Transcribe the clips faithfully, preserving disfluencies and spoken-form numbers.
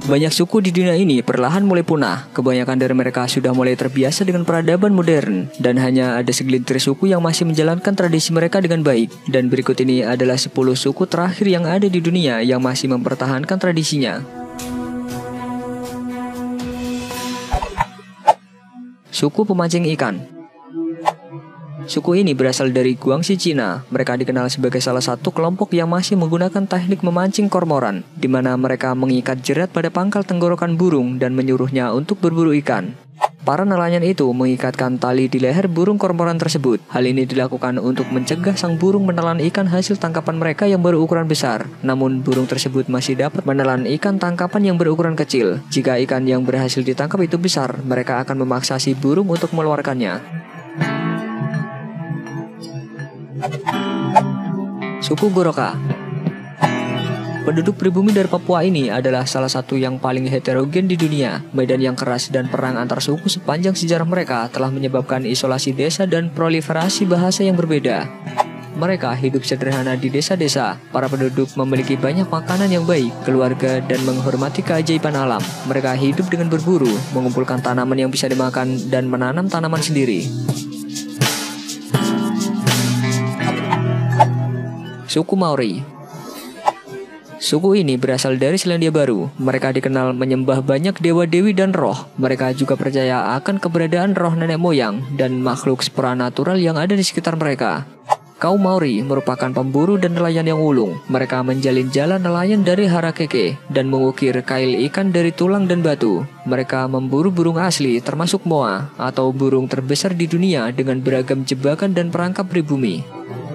Banyak suku di dunia ini perlahan mulai punah. Kebanyakan dari mereka sudah mulai terbiasa dengan peradaban modern, dan hanya ada segelintir suku yang masih menjalankan tradisi mereka dengan baik. Dan berikut ini adalah sepuluh suku terakhir yang ada di dunia yang masih mempertahankan tradisinya. Suku pemancing ikan. Suku ini berasal dari Guangxi, Cina. Mereka dikenal sebagai salah satu kelompok yang masih menggunakan teknik memancing kormoran, di mana mereka mengikat jerat pada pangkal tenggorokan burung dan menyuruhnya untuk berburu ikan. Para nelayan itu mengikatkan tali di leher burung kormoran tersebut. Hal ini dilakukan untuk mencegah sang burung menelan ikan hasil tangkapan mereka yang berukuran besar. Namun burung tersebut masih dapat menelan ikan tangkapan yang berukuran kecil. Jika ikan yang berhasil ditangkap itu besar, mereka akan memaksa si burung untuk mengeluarkannya. Suku Goroka. Penduduk pribumi dari Papua ini adalah salah satu yang paling heterogen di dunia. Medan yang keras dan perang antar suku sepanjang sejarah mereka telah menyebabkan isolasi desa dan proliferasi bahasa yang berbeda. Mereka hidup sederhana di desa-desa. Para penduduk memiliki banyak makanan yang baik, keluarga, dan menghormati keajaiban alam. Mereka hidup dengan berburu, mengumpulkan tanaman yang bisa dimakan, dan menanam tanaman sendiri. Suku Maori. Suku ini berasal dari Selandia Baru. Mereka dikenal menyembah banyak dewa-dewi dan roh. Mereka juga percaya akan keberadaan roh nenek moyang dan makhluk supranatural yang ada di sekitar mereka. Kaum Maori merupakan pemburu dan nelayan yang ulung. Mereka menjalin jalan nelayan dari harakeke dan mengukir kail ikan dari tulang dan batu. Mereka memburu burung asli termasuk moa atau burung terbesar di dunia dengan beragam jebakan dan perangkap pribumi.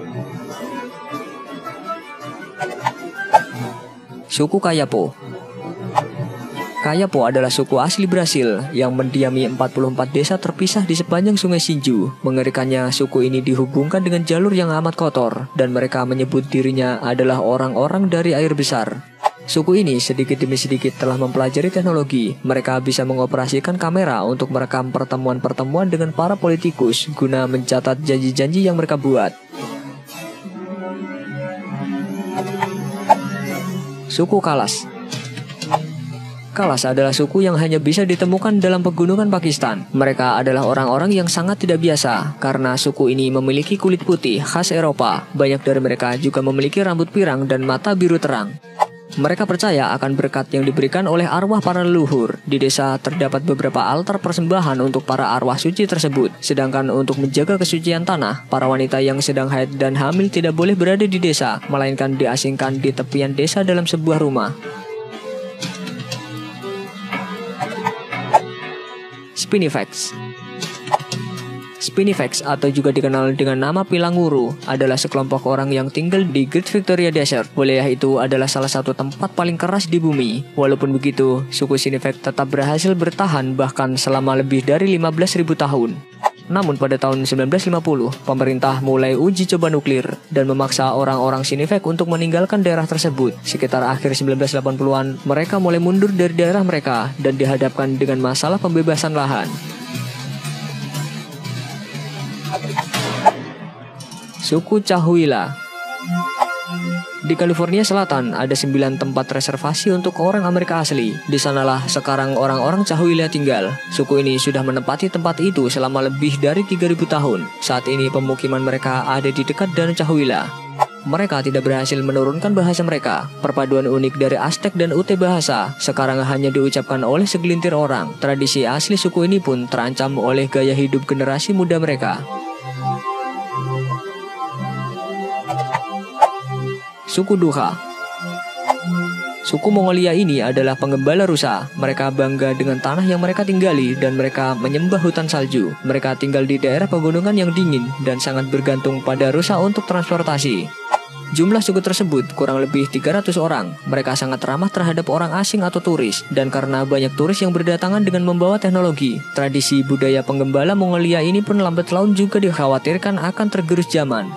Suku Kayapo. Kayapo adalah suku asli Brasil yang mendiami empat puluh empat desa terpisah di sepanjang sungai Sinju. Mengerikannya, suku ini dihubungkan dengan jalur yang amat kotor, dan mereka menyebut dirinya adalah orang-orang dari air besar. Suku ini sedikit demi sedikit telah mempelajari teknologi. Mereka bisa mengoperasikan kamera untuk merekam pertemuan-pertemuan dengan para politikus guna mencatat janji-janji yang mereka buat. Suku Kalas. Kalas adalah suku yang hanya bisa ditemukan dalam pegunungan Pakistan. Mereka adalah orang-orang yang sangat tidak biasa karena suku ini memiliki kulit putih khas Eropa. Banyak dari mereka juga memiliki rambut pirang dan mata biru terang. Mereka percaya akan berkat yang diberikan oleh arwah para leluhur. Di desa terdapat beberapa altar persembahan untuk para arwah suci tersebut. Sedangkan untuk menjaga kesucian tanah, para wanita yang sedang haid dan hamil tidak boleh berada di desa, melainkan diasingkan di tepian desa dalam sebuah rumah. Spinifex. Spinifex atau juga dikenal dengan nama Pilanguru adalah sekelompok orang yang tinggal di Great Victoria Desert. Wilayah itu adalah salah satu tempat paling keras di bumi. Walaupun begitu, suku Spinifex tetap berhasil bertahan bahkan selama lebih dari lima belas ribu tahun. Namun pada tahun sembilan belas lima puluh, pemerintah mulai uji coba nuklir dan memaksa orang-orang Spinifex untuk meninggalkan daerah tersebut. Sekitar akhir sembilan belas delapan puluhan, mereka mulai mundur dari daerah mereka dan dihadapkan dengan masalah pembebasan lahan. Suku Cahuilla. Di California Selatan ada sembilan tempat reservasi untuk orang Amerika asli. Di sanalah sekarang orang-orang Cahuilla tinggal. Suku ini sudah menempati tempat itu selama lebih dari tiga ribu tahun. Saat ini pemukiman mereka ada di dekat Danau Cahuilla. Mereka tidak berhasil menurunkan bahasa mereka. Perpaduan unik dari Aztec dan Ute bahasa sekarang hanya diucapkan oleh segelintir orang. Tradisi asli suku ini pun terancam oleh gaya hidup generasi muda mereka. Suku Duha. Suku Mongolia ini adalah penggembala rusa. Mereka bangga dengan tanah yang mereka tinggali dan mereka menyembah hutan salju. Mereka tinggal di daerah pegunungan yang dingin dan sangat bergantung pada rusa untuk transportasi. Jumlah suku tersebut kurang lebih tiga ratus orang. Mereka sangat ramah terhadap orang asing atau turis. Dan karena banyak turis yang berdatangan dengan membawa teknologi, tradisi budaya penggembala Mongolia ini pun lambat laun juga dikhawatirkan akan tergerus zaman.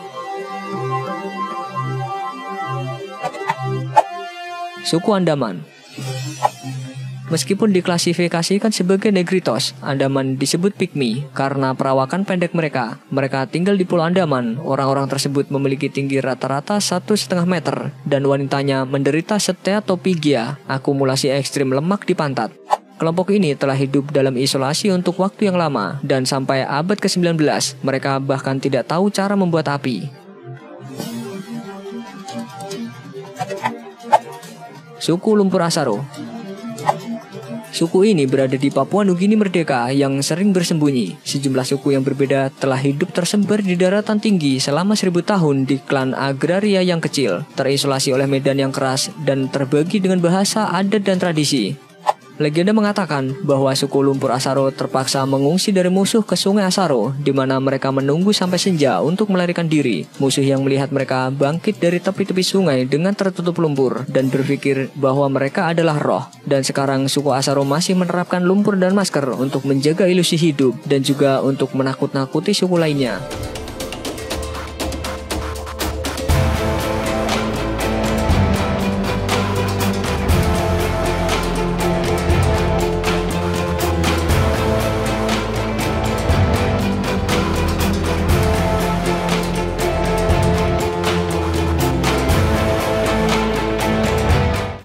Suku Andaman. Meskipun diklasifikasikan sebagai Negritos, Andaman disebut Pygmy karena perawakan pendek mereka. Mereka tinggal di Pulau Andaman. Orang-orang tersebut memiliki tinggi rata-rata satu setengah meter dan wanitanya menderita steatopigia, akumulasi ekstrim lemak di pantat. Kelompok ini telah hidup dalam isolasi untuk waktu yang lama dan sampai abad ke sembilan belas mereka bahkan tidak tahu cara membuat api. Suku Lumpur Asaro. Suku ini berada di Papua Nugini merdeka yang sering bersembunyi. Sejumlah suku yang berbeda telah hidup tersebar di daratan tinggi selama seribu tahun di klan agraria yang kecil, terisolasi oleh medan yang keras, dan terbagi dengan bahasa, adat, dan tradisi. Legenda mengatakan bahwa suku Lumpur Asaro terpaksa mengungsi dari musuh ke Sungai Asaro, di mana mereka menunggu sampai senja untuk melarikan diri. Musuh yang melihat mereka bangkit dari tepi-tepi sungai dengan tertutup lumpur dan berpikir bahwa mereka adalah roh. Dan sekarang suku Asaro masih menerapkan lumpur dan masker untuk menjaga ilusi hidup dan juga untuk menakut-nakuti suku lainnya.